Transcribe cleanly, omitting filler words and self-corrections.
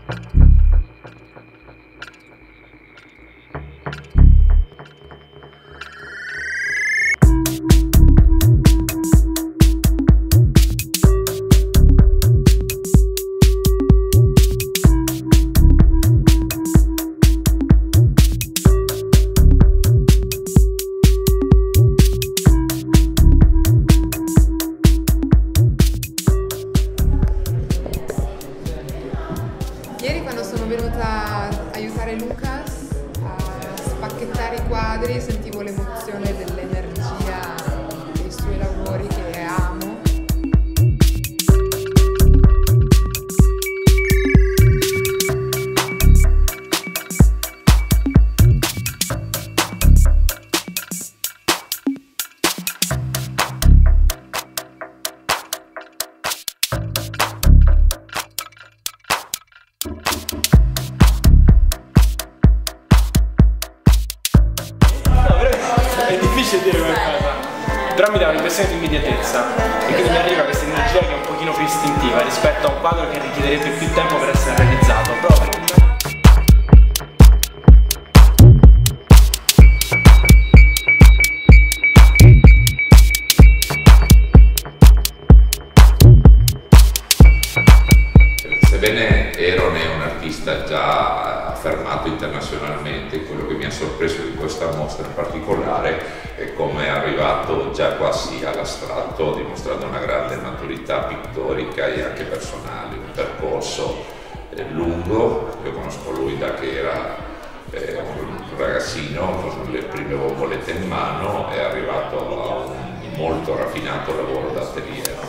Ieri quando sono venuta a aiutare Lucas a spacchettare i quadri sentivo l'emozione dell'energia dei suoi lavori che amo. È difficile dire qualcosa, però mi dà un'impressione di immediatezza e quindi mi arriva questa energia che è un pochino più istintiva rispetto a un quadro che richiederebbe più tempo per essere realizzato. Sebbene Aaron è un artista già affermato internazionalmente, quello che mi ha sorpreso di questa mostra in particolare è come è arrivato già quasi all'astratto, dimostrando una grande maturità pittorica e anche personale, un percorso lungo. Io conosco lui da che era un ragazzino con le prime bombolette in mano, è arrivato a un molto raffinato lavoro d'atelier.